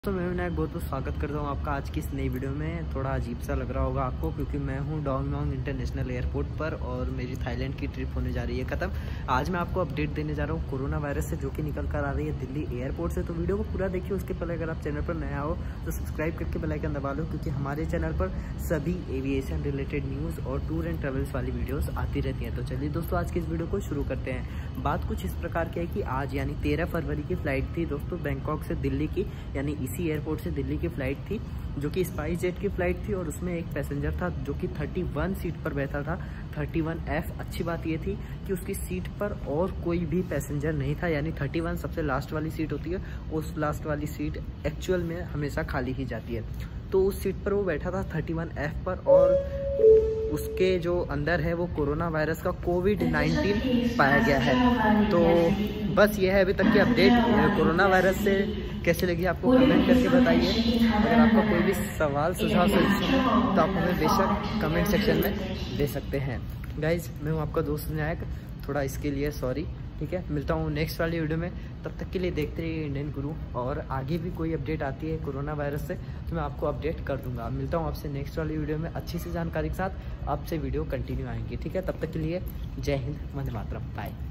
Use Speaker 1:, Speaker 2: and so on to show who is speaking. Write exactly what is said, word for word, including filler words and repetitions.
Speaker 1: तो मैं विनायक बहुत बहुत स्वागत करता हूँ आपका आज की इस नई वीडियो में। थोड़ा अजीब सा लग रहा होगा आपको क्योंकि मैं हूँ डोंगनोंग इंटरनेशनल एयरपोर्ट पर और मेरी थाईलैंड की ट्रिप होने जा रही है ख़त्म। आज मैं आपको अपडेट देने जा रहा हूँ कोरोना वायरस से जो कि निकल कर आ रही है दिल्ली एयरपोर्ट से। तो वीडियो को पूरा देखिए। उसके पहले अगर आप चैनल पर नया हो तो सब्सक्राइब करके बेल आइकन दबा लो क्योंकि हमारे चैनल पर सभी एविएशन रिलेटेड न्यूज़ और टूर एंड ट्रेवल्स वाली वीडियोज़ आती रहती हैं। तो चलिए दोस्तों आज की इस वीडियो को शुरू करते हैं। बात कुछ इस प्रकार की है कि आज यानी तेरह फरवरी की फ़्लाइट थी दोस्तों बैंकॉक से दिल्ली की, यानी इसी एयरपोर्ट से दिल्ली की फ़्लाइट थी जो कि स्पाइस जेट की फ़्लाइट थी और उसमें एक पैसेंजर था जो कि इकतीस सीट पर बैठा था, इकतीस एफ। अच्छी बात ये थी कि उसकी सीट पर और कोई भी पैसेंजर नहीं था, यानी इकतीस सबसे लास्ट वाली सीट होती है, उस लास्ट वाली सीट एक्चुअल में हमेशा खाली ही जाती है। तो उस सीट पर वो बैठा था इकतीस एफ पर और उसके जो अंदर है वो कोरोना वायरस का कोविड नाइन्टीन पाया गया है। तो बस ये है अभी तक की अपडेट। कोरोना वायरस से कैसे लगी आपको कमेंट करके बताइए। अगर आपका कोई भी सवाल सुझाव सजेशन तो आप हमें बेशक कमेंट सेक्शन में दे सकते हैं। गाइज मैं हूँ आपका दोस्त विनायक, थोड़ा इसके लिए सॉरी। ठीक है, मिलता हूँ नेक्स्ट वाली वीडियो में। तब तक के लिए देखते रहिए इंडियन गुरु, और आगे भी कोई अपडेट आती है कोरोना वायरस से तो मैं आपको अपडेट कर दूंगा। मिलता हूँ आपसे नेक्स्ट वाली वीडियो में अच्छी सी जानकारी के साथ। आपसे वीडियो कंटिन्यू आएंगी। ठीक है, तब तक के लिए जय हिंद, वंदे मातरम, बाय।